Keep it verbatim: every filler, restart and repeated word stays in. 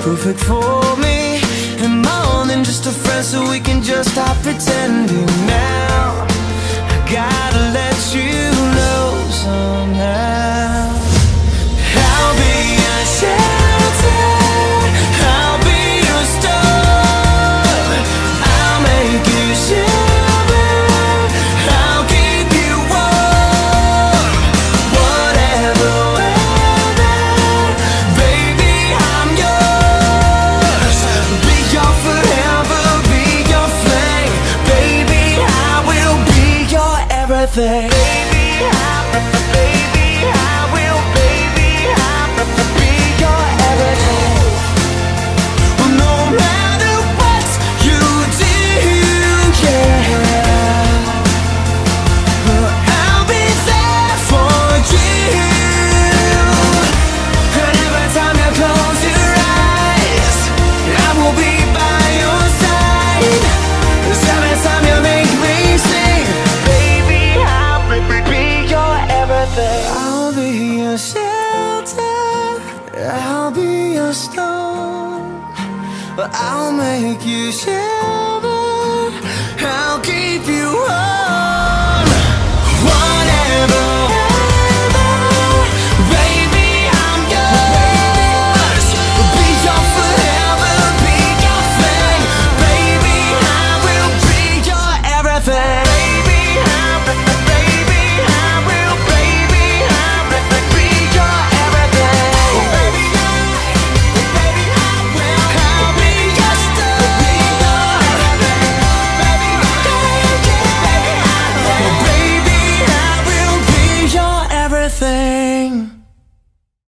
perfect for me, and more than just a friend, so we can just stop pretending now. I gotta let you know somehow. I'll be your shelter, I'll be your star, I'll make you shiver, I'll keep you warm, whatever weather, baby, I'm yours. Be your forever, be your flame, baby, I will be your everything. Baby, I, baby, I will, baby, I be your everything. No matter what you do, yeah, I'll be there for you. And every time you close your eyes, I will be by your side. 'Cause every time you make me sing, baby, I'll be your everything. I'll be your shelter, I'll be your storm, I'll make you shiver, I'll keep you warm.